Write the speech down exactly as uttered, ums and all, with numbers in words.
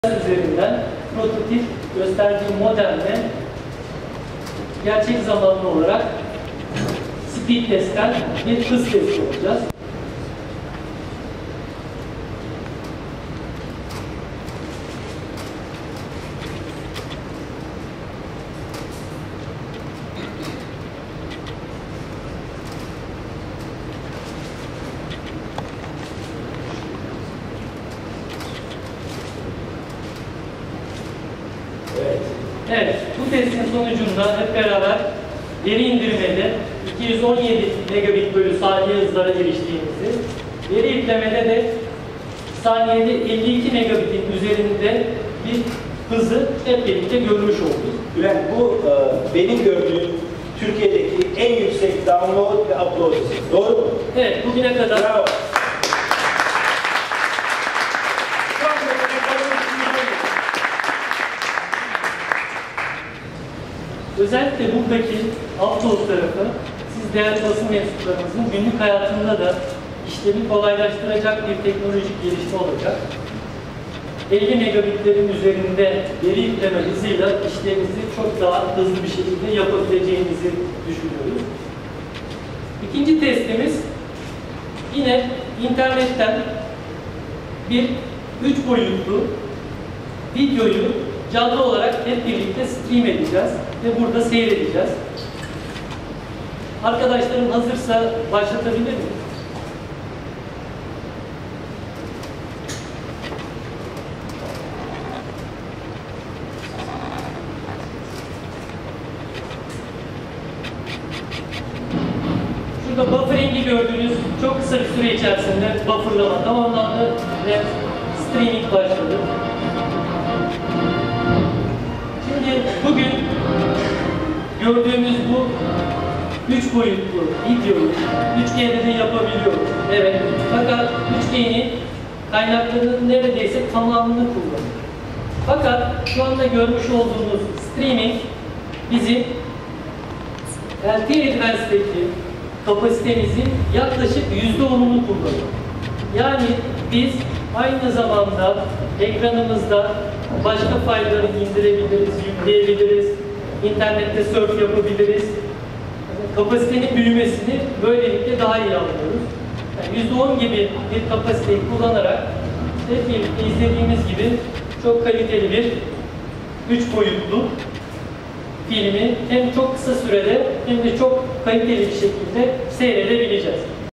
üzerinden prototip gösterdiğim modelle gerçek zamanlı olarak speed testten bir hız testi olacağız. Evet, bu testin sonucunda hep beraber veri indirmede iki yüz on yedi megabit bölü saniye hızlara eriştiğimizi, veri yüklemede de saniyede elli iki megabitin üzerinde bir hızı hep birlikte görmüş olduk. Bülent, bu e, benim gördüğüm Türkiye'deki en yüksek download ve upload hızı. Doğru mu? Evet, bugüne kadar... Bravo. Özellikle buradaki upload tarafı, siz değerli basın mensuplarımızın günlük hayatında da işlemi kolaylaştıracak bir teknolojik gelişme olacak. elli megabitlerin üzerinde veri yükleme hızıyla işlerinizi çok daha hızlı bir şekilde yapabileceğinizi düşünüyoruz. İkinci testimiz yine internetten bir üç boyutlu videoyu canlı olarak hep birlikte stream edeceğiz ve burada seyredeceğiz. Arkadaşlarım hazırsa başlatabilir mi? Şurada buffering'i gördüğünüz çok kısa bir süre içerisinde bufferlama tamamlandı ve streaming başladı. Şimdi bugün gördüğümüz bu üç boyutlu videoyu üç G'de de yapabiliyoruz. Evet. Fakat üç G'nin kaynaklarının neredeyse tamamını kullanıyor. Fakat şu anda görmüş olduğunuz streaming bizim L T E Advance'deki kapasitemizin yaklaşık yüzde onunu kullanıyor. Yani biz aynı zamanda ekranımızda başka fayları indirebiliriz, yükleyebiliriz, internette surf yapabiliriz. Kapasitenin büyümesini böylelikle daha iyi anlıyoruz. Yani yüzde on gibi bir kapasiteyi kullanarak hep birlikte izlediğimiz gibi çok kaliteli bir üç boyutlu filmi hem çok kısa sürede hem de çok kaliteli bir şekilde seyredebileceğiz.